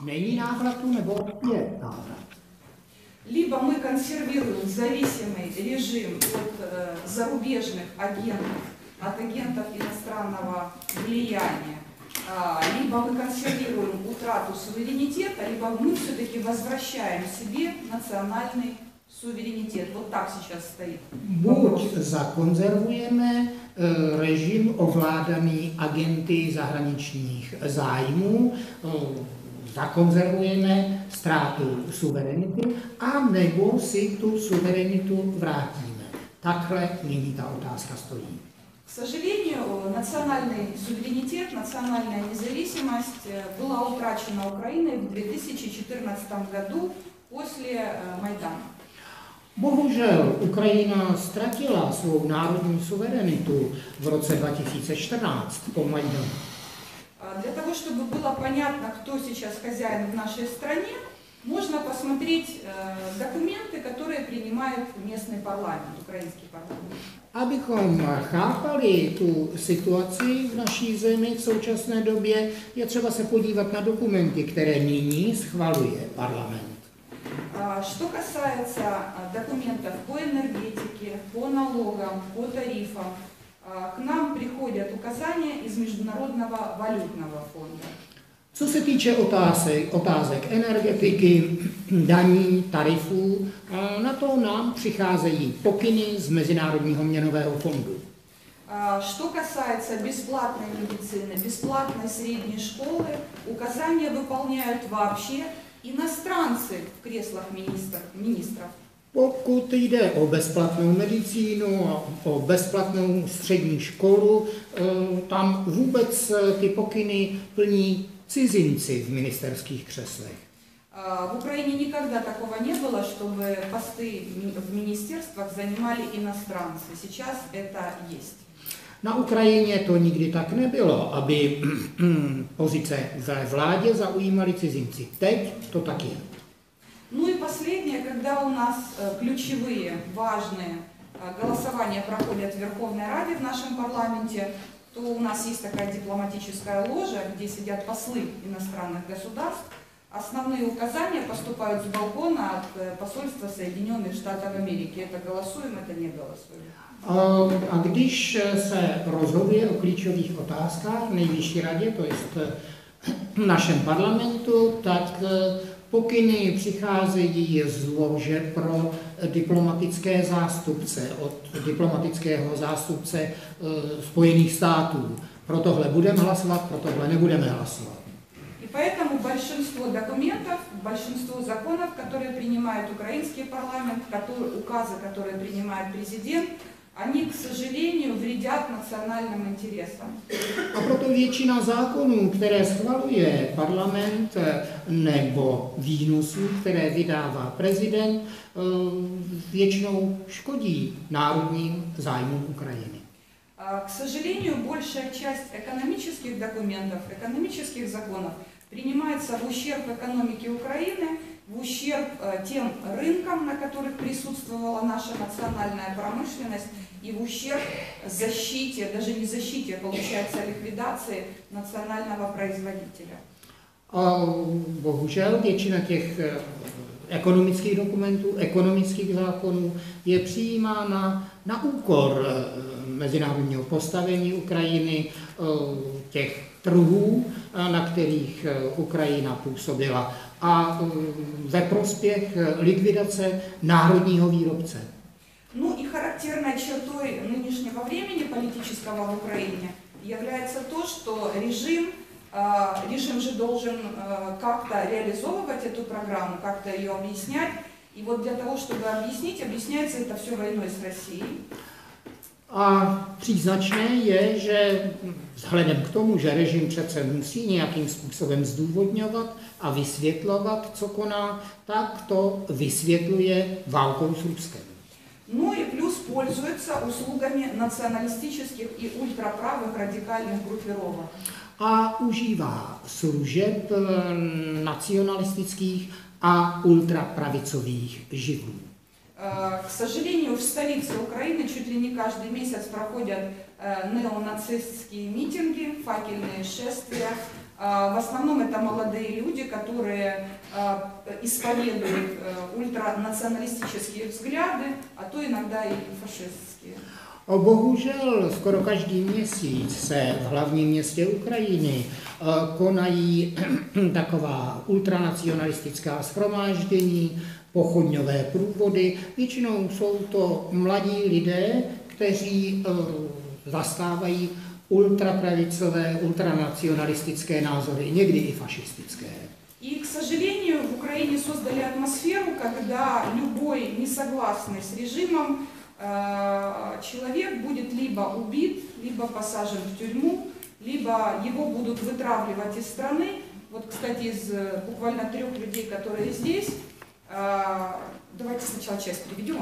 Není návratu nebo je návrat? Либо мы консервируем зависимый режим от зарубежных агентов, от агентов иностранного влияния, либо мы консервируем утрату суверенитета, либо мы все-таки возвращаем себе национальный суверенитет. Вот так сейчас stojí. Buď zakonzervujeme režim ovládaný agenty zahraničních zájmů, zakonzervujeme ztrátu suverenity, a nebo si tu suverenitu vrátíme. Takhle nyní ta otázka stojí. К сожалению, национальный суверенитет, национальная независимость была утрачена Украиной в 2014 году после Майдана. Bohužel Ukrajina ztratila svou národní suverenitu v roce 2014 po Majdanu. Для того, чтобы было понятно, кто сейчас хозяин в нашей стране, можно посмотреть документы, которые принимает местный парламент, украинский парламент. Abychom chápali tu situaci v naší zemi v současné době, je třeba se podívat na dokumenty, které nyní schvaluje parlament. Что касается документов по энергетике, по налогам, по тарифам, к нам приходят указания из Международного валютного фонда. Co se týče otázek energetiky, daní, tarifů, na to nám přicházejí pokyny z Mezinárodního měnového fondu. Что касается бесплатной медицины, бесплатной средней школы, указания выполняют вообще иностранцы в креслах министров. Pokud jde o bezplatnou medicínu a o bezplatnou střední školu, tam vůbec ty pokyny plní cizinci v ministerských křeslech. В Украине никогда такого не было, чтобы посты в министерствах занимали иностранцы. Сейчас это есть. Na Ukrajině to nikdy tak nebylo, aby pozice ve vládě zaujímali cizinci. Teď to tak je. Ну и последнее, когда у нас ключевые, важные голосования проходят в Верховной Раде в нашем парламенте, то у нас есть такая дипломатическая ложа, где сидят послы иностранных государств. Основные указания поступают с балкона от посольства Соединенных Штатов Америки. Это голосуем, это не голосуем. A když se rozhoduje o klíčových otázkách v Nejvyšší radě, to je v našem parlamentu, tak pokyny přicházejí z lože pro diplomatické zástupce, od diplomatického zástupce Spojených států. Pro tohle budeme hlasovat, pro tohle nebudeme hlasovat. И поэтому большинство документов, большинство законов, которые принимает украинский парламент, указы, которые принимает президент, они, к сожалению, вредят национальным интересам. A proto většina zákonů, které schvaluje parlament, nebo výnosů, které vydává prezident, většinou škodí národním zájmům Ukrajiny. К сожалению, большая часть экономических документов, экономических законов принимается в ущерб экономике Украины, в ущерб тем рынкам, на которых присутствовала наша национальная промышленность, и в ущерб защите, даже не защите, а получается ликвидации национального производителя. A bohužel většina těch ekonomických dokumentů, ekonomických zákonů je přijímána na úkor mezinárodního postavení Ukrajiny, těch trhů, na kterých Ukrajina působila, a ve prospěch likvidace národního výrobce. Ну и характерной чертой нынешнего времени политического в Украине является то, что режим же должен как-то реализовывать эту программу, как-то ее объяснять. И вот для того, чтобы объясняется это все войной с Россией. A příznačné je, že vzhledem k tomu, že režim přece musí nějakým způsobem zdůvodňovat a vysvětlovat, co koná, tak to vysvětluje válkou s Ruskem. Ну и плюс пользуется услугами националистических и ультраправых радикальных группировок. A užívá služeb nacionalistických a ultrapravicových živlů. К сожалению, в столице Украины чуть ли не каждый месяц проходят неонацистские митинги, факельные шествия, В основном это молодые люди, которые исповедуют ультранационалистические взгляды, а то иногда и фашистские. Bohužel skoro každý měsíc se v hlavním městě Ukrajiny konají taková ultranacionalistická shromáždění, pochodňové průvody. Většinou jsou to mladí lidé, kteří zastávají ultrapravicové, ultranacionalistické názory, někdy i fašistické. И, к сожалению, в Украине создали атмосферу, когда любой несогласный с режимом человек будет либо убит, либо посажен в тюрьму, либо его будут вытравливать из страны. Вот, кстати, из буквально 3 людей, которые здесь, давайте сначала часть приведем.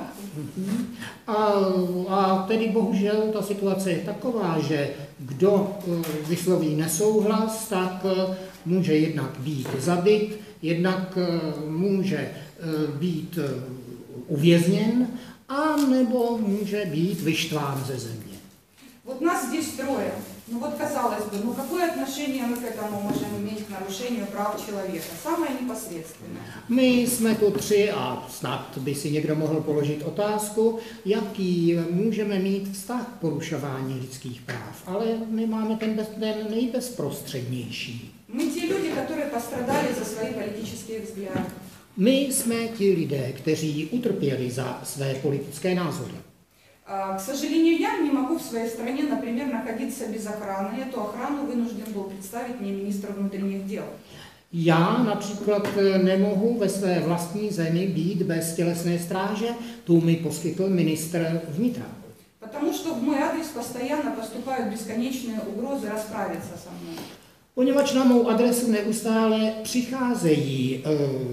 A tedy bohužel ta situace je taková, že kdo vysloví nesouhlas, tak může jednak být zabit, jednak může být uvězněn, a nebo může být vyštván ze země. Вот нас здесь 3. Ну вот казалось бы, ну какое отношение мы к этому можем иметь к нарушению прав человека? Самое непосредственное. My jsme tu 3 a snad by si někdo mohl položit otázku, jaký můžeme mít vztah k porušování lidských práv, ale my máme ten nejbezprostřednější. Мы те люди, которые пострадали за свои политические взгляды. My jsme ti lidé, kteří utrpěli za své politické názory. К сожалению, я не могу в своей стране, например, находиться без охраны. Эту охрану вынужден был представить мне министр внутренних дел. Já například nemohu ve své vlastní zemi být bez tělesné stráže, tu mi poskytl ministr vnitra. Потому что в мой адрес постоянно поступают бесконечные угрозы расправиться со мной. Poněvadž na mou adresu neustále přicházejí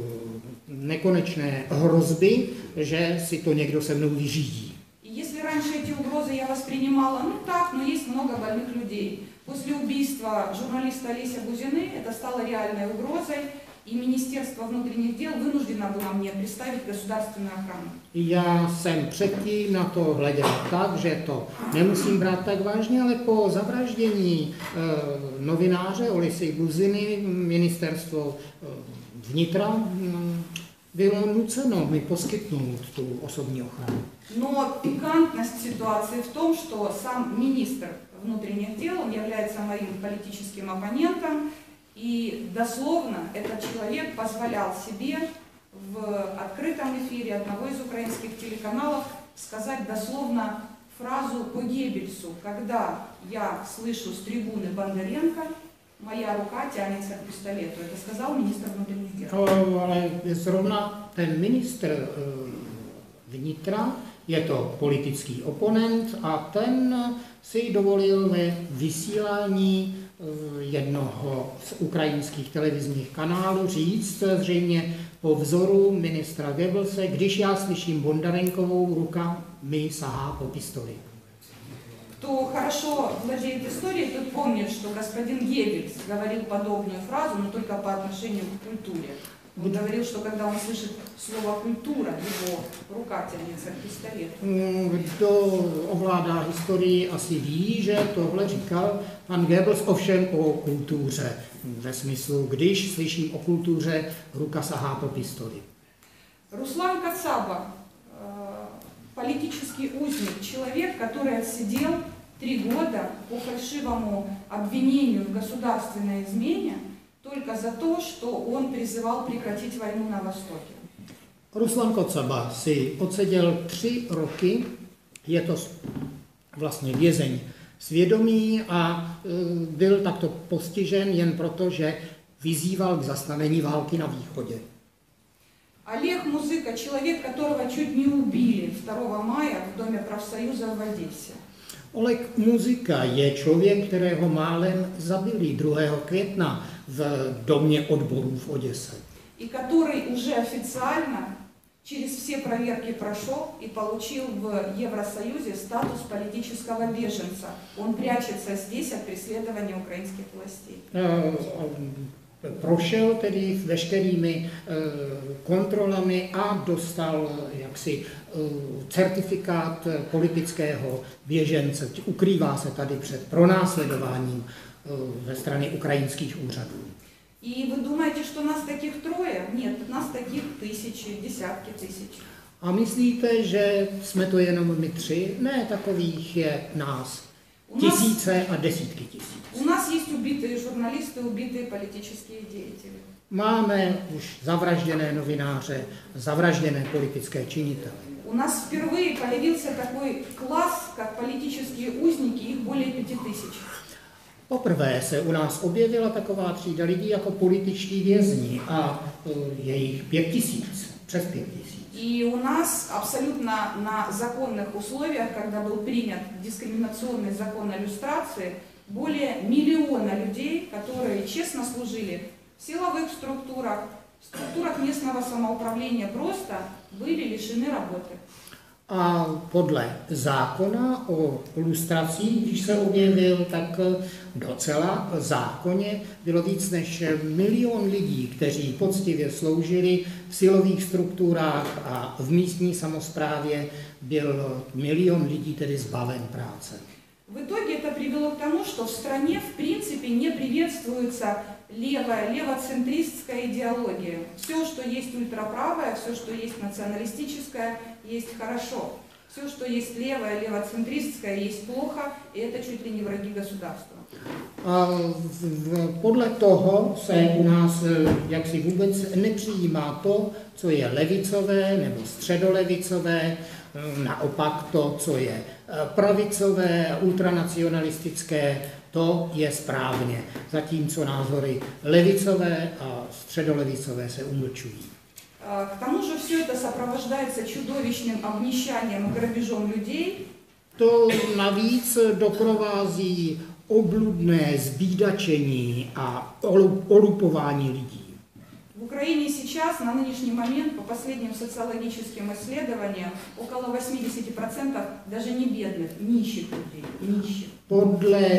nekonečné hrozby, že si to někdo se mnou vyřídí. Если раньше эти угрозы я воспринимала, ну так, но есть много больных людей. После убийства журналиста Олеся Бузины это стало реальной угрозой, и Министерство внутренних дел вынуждено было мне представить государственную охрану. Já jsem předtím na to hleděl tak, že to nemusím brát tak vážně, ale po zavraždění novináře Olesy Buziny ministerstvo vnitra bylo nuceno mi poskytnout tu osobní ochranu. Но пикантность ситуации в том, что сам министр внутренних дел, он является моим политическим оппонентом, и дословно этот человек позволял себе в открытом эфире одного из украинских телеканалов сказать дословно фразу по Геббельсу: когда я слышу с трибуны Бондаренко, моя рука тянется к пистолету. Это сказал министр внутренних дел. Ale zrovna ten ministr vnitra je to politický oponent a ten si dovolil ve vysílání jednoho z ukrajinských televizních kanálů říct, zřejmě po vzoru ministra Goebbelse, když já slyším Bondarenkovou, ruka mi sahá po pistoli. Кто хорошо владеет историей, тот помнит, что господин Геббельс говорил подобную фразу, но только по отношению к культуре. Он говорил, что когда он слышит слово «культура», его рука тянется к пистолету. Kdo ovládá historii, asi ví, že tohle říkal pan Goebbels, ovšem o kultuře. Ve smyslu, když slyším o kultuře, ruka sahá po pistoli. Руслан Кацаба, политический узник, человек, который отсидел 3 года по фальшивому обвинению в государственной измене, только за то, что он призывал прекратить войну на Востоке. Ruslan Kocaba si odseděl 3 roky, je to vlastně vězeň svědomí a byl takto postižen jen proto, že vyzýval k zastavení války na východě. Олег Музыка, человек, которого чуть не убили 2 мая в Доме профсоюза в Одессе. Oleg Muzika je člověk, kterého málem zabili 2. května v domě odborů v Oděse. И который уже официально через все проверки прошел и получил в Евросоюзе статус политического беженца. Он прячется здесь от преследования украинских властей. Prošel tedy veškerými kontrolami a dostal jaksi certifikát politického běžence. Ukrývá se tady před pronásledováním ze strany ukrajinských úřadů. И вы думаете, что нас таких трое? Нет, нас таких тысячи, десятки тысяч. A myslíte, že jsme to jenom my tři? Ne, takových je nás tisíce a desítky tisíc. У нас есть убитые журналисты, убитые политические деятели. Máme už zavražděné novináře, zavražděné politické činitele. У нас впервые появился такой класс, как политические узники, их более 5000. Poprvé se u nás objevila taková třída lidí jako političtí vězni a je jich 5000, přes 5000. И у нас абсолютно на законных условиях, когда был принят дискриминационный закон о люстрации, более 1 миллиона людей, которые честно служили в силовых структурах, в структурах местного самоуправления, просто были лишены работы. A podle zákona o lustracích, když se objevil, tak docela zákonně bylo víc než 1 milion lidí, kteří poctivě sloužili v silových strukturách a v místní samosprávě byl 1 milion lidí tedy zbaven práce. В итоге это привело к тому, что в стране в принципе не приветствуется левоцентристская идеология. Все, что есть ультраправое, все, что есть националистическое, есть хорошо. Все, что есть левое, левоцентристское, есть плохо, и это чуть ли не враги государства. A podle toho se u nás jaksi vůbec nepřijímá to, co je levicové nebo středolevicové, naopak to, co je pravicové, ultranacionalistické, to je správně, zatímco názory levicové a středolevicové se umlčují. К тому же все это сопровождается чудовищным обнищанием и грабежом людей. To navíc doprovází obludné zbídačení a olupování lidí. В Украине сейчас, на нынешний момент, по последним социологическим исследованиям, около 80% даже не бедных, нищих людей, нищих. Podle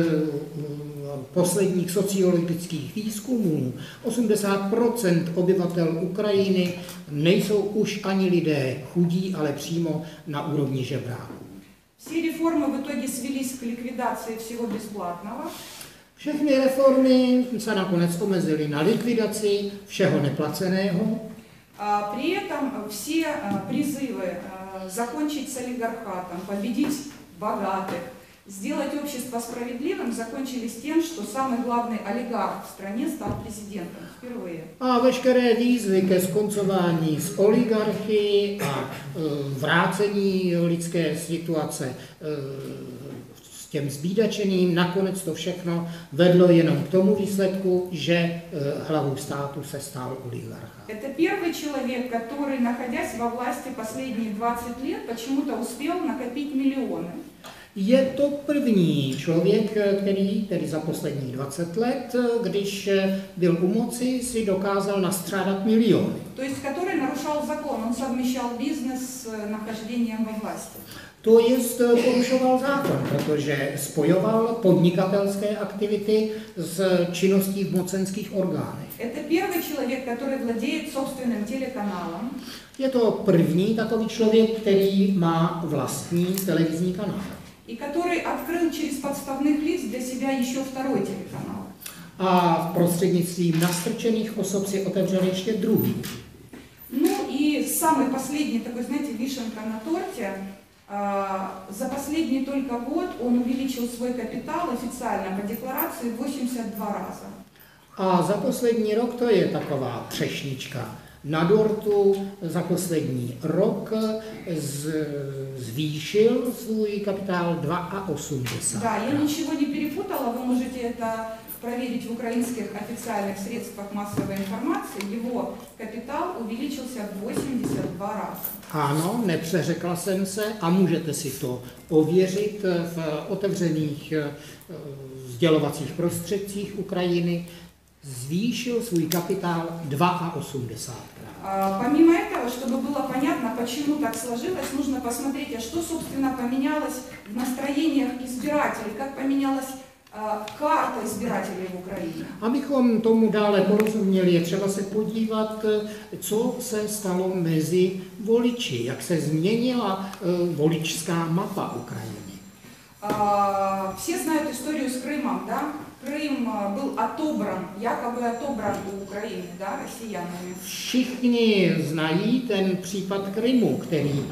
posledních sociologických výzkumů 80% obyvatel Ukrajiny nejsou už ani lidé chudí, ale přímo na úrovni žebráků. Все реформы в итоге свелись к ликвидации всего бесплатного. Všechny reformy se nakonec omezily na likvidaci všeho neplaceného. При этом все призывы закончить с олигархатом, победить богатых, сделать общество справедливым закончились тем, что самый главный олигарх в стране стал президентом впервые. A veškeré výzvy ke skoncování s oligarchy a vrácení lidské situace s těm zbídačeným, nakonec to všechno vedlo jenom k tomu výsledku, že hlavou státu se stal oligarcha. Это первый человек, который, находясь во власти последние 20 лет, почему-то успел накопить миллионы. Je to první člověk, který tedy za posledních 20 let, když byl u moci, si dokázal nastřádat miliony. То есть, который нарушал закон, он совмещал бизнес с нахождением во власти. To jest porušoval zákon, protože spojoval podnikatelské aktivity s činností v mocenských orgánech. Это первый человек, который владеет собственным телеканалом. Je to první takový člověk, který má vlastní televizní kanál. И который открыл через подставных лиц для себя еще второй телеканал. A prostřednictvím nastrčených osob si otevřel ještě druhý. Ну и самый последний такой, знаете, вишенка на торте. За последний только год он увеличил свой капитал официально по декларации 82 раза. A za poslední rok, to je taková třešnička na dortu, za poslední rok zvýšil svůj kapitál 82. Да, я ничего не перепутала, вы можете это проверить в украинских официальных средствах массовой информации. Его капитал увеличился в 82 раза. Ano, nepřeřekla jsem se a můžete si to ověřit v otevřených sdělovacích prostředcích Ukrajiny. Zvýšil svůj kapitál 82krát. Помимо этого, чтобы было понятно, почему так сложилось, нужно посмотреть, а что, собственно, поменялось в настроениях избирателей, как поменялась карta избирателей в Украине. Abychom tomu dále porozuměli, je třeba se podívat, co se stalo mezi voliči, jak se změnila voličská mapa Ukrajiny. Все знают историю с Крымом, да? Крым был отобран, якобы отобран у Украины, да, россиянами. Všichni znají ten případ Krymu, který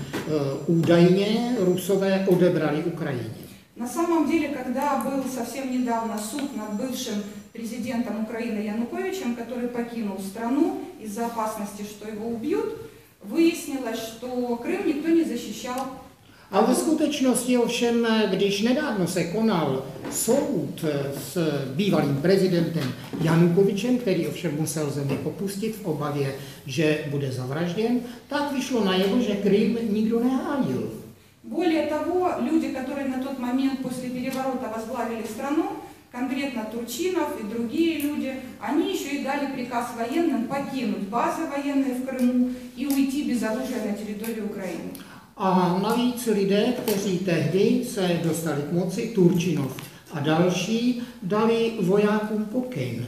údajně Rusové odebrali Ukrajině. На самом деле, когда был совсем недавно суд над бывшим президентом Украины Януковичем, который покинул страну из-за опасности, что его убьют, выяснилось, что Крым никто не защищал. A ve skutečnosti ovšem, když nedávno se konal soud s bývalým prezidentem Janukovičem, který ovšem musel zemi opustit v obavě, že bude zavražděn, tak vyšlo najevo, že Krym nikdo nehájil. Более того, люди, которые на тот момент после переворота возглавили страну, конкретно Турчинов и другие люди, они еще и дали приказ военным покинуть базы военные в Крыму и уйти без оружия на территорию Украины. A navíc lidé, kteří tehdy se dostali k moci, Turčinov a další, dali vojákům pokyn,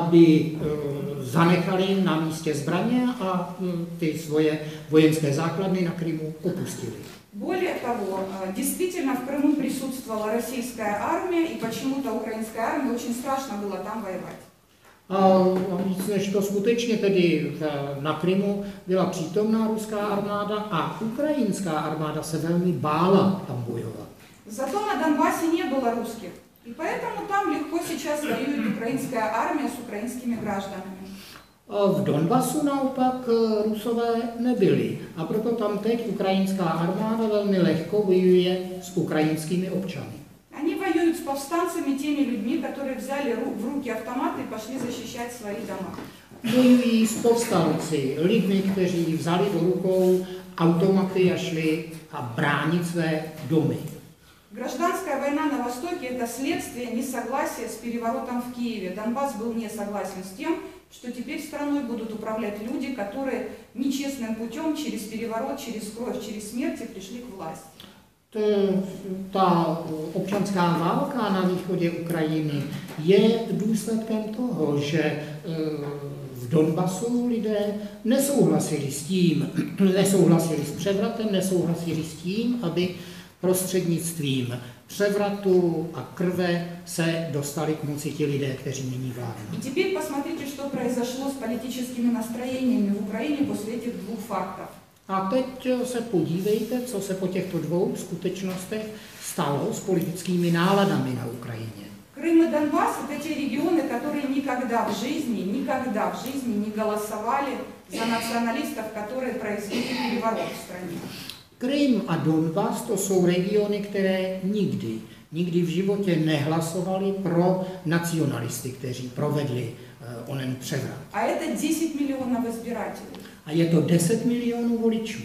aby zanechali na místě zbraně a ty svoje vojenské základny na Krymu opustili. Более того, действительно в Крыму присутствовала российская армия, и почему-то украинская армия очень страшно было там воевать. A víc než to skutečně tedy na Krymu byla přítomná ruská armáda a ukrajinská armáda se velmi bála tam bojovat. Zато на Донбассе не было русских, и поэтому там легко сейчас воюет украинская армия с украинскими гражданами. V Donbasu naopak Rusové nebyli a proto tam teď ukrajinská armáda velmi lehko bojuje s ukrajinskými občany. Они воюют с повстанцами, теми людьми, которые взяли в руки автоматы и пошли защищать свои дома. Bojují s povstalci, lidmi, kteří vzali do rukou automaty a šli a bránit své domy. Гражданская война на Востоке – это следствие несогласия с переворотом в Киеве. Донбасс был не согласен с тем, что теперь страной будут управлять люди, которые нечестным путем, через переворот, через кровь, через смерть пришли к власти. Ta občanská válka na východě Ukrajiny je důsledkem toho, že v Donbasu lidé nesouhlasili s tím, nesouhlasili s převratem, nesouhlasili s tím, aby prostřednictvím převratu a krve se dostali k moci ti lidé, kteří nyní vládnou. И теперь посмотрите, что произошло с политическими настроениями в Украине после этих двух фактов. A teď se podívejte, co se po těchto dvou skutečnostech stalo s politickými náladami na Ukrajině. Крым и Донбасс – это те регионы, которые никогда в жизни не голосовали за националистов, которые произвели переворот в стране. Krym a Donbas to jsou regiony, které nikdy v životě nehlasovali pro nacionalisty, kteří provedli onen převrat. А это 10 миллионов избирателей. A je to 10 milionů voličů.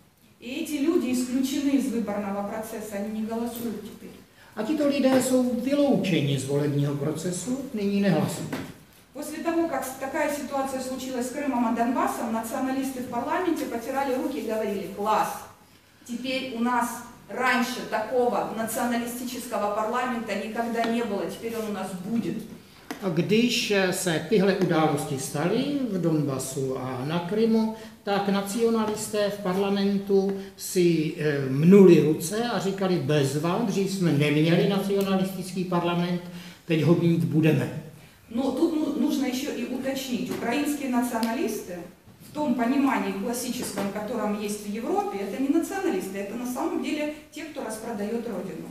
И эти люди исключены из выборного процесса, они не голосуют теперь. A tito lidé jsou vyloučeni z volebního procesu, nyní nehlasují. После того, как такая ситуация случилась с Крымом и Донбассом, националисты в парламенте потирали руки и говорили: класс, теперь у нас раньше такого националистического парламента никогда не было, теперь он у нас будет. A když se tyhle události staly v Donbasu a na Krymu, tak nacionalisté v parlamentu si mnuli ruce a říkali bezva, dřív jsme neměli nacionalistický parlament, teď ho mít budeme. Но тут нужно еще и уточнить, украинские националисты в том понимании классическом, котором есть в Европе, это не националисты, это на самом деле те, кто распродает родину.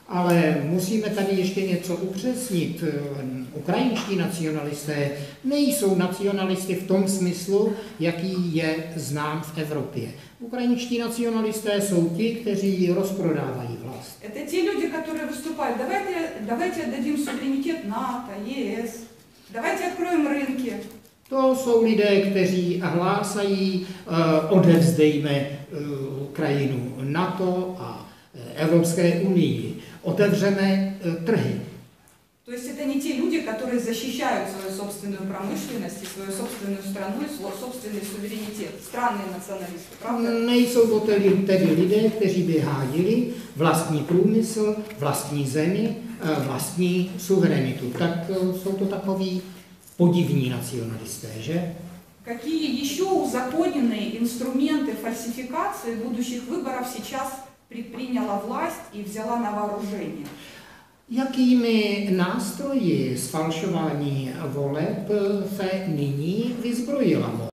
Ale musíme tady ještě něco upřesnit. Ukrajinští nacionalisté nejsou nacionalisty v tom smyslu, jaký je znám v Evropě. Ukrajinští nacionalisté jsou ti, kteří rozprodávají vlast. Это те люди, которые выступают: давайте отдадим суверенитет НАТО, ЕС, давайте откроем рынки. To jsou lidé, kteří hlásají, odevzdejme Ukrajinu NATO a Evropské unii, otevřeme trhy. То есть это не те люди, которые защищают свою собственную промышленность, свою собственную страну и свой собственный суверенитет. Странные националисты, правда? Nejsou to tedy lidé, kteří by hájili vlastní průmysl, vlastní zemi, vlastní suverenitu. Tak jsou to takoví podivní nacionalisté, že? Какие еще узаконенные инструменты фальсификации будущих выборов сейчас предприняла власть и взяла на вооружение? Jakými nástroji zfalšování voleb se nyní vyzbrojila MOL?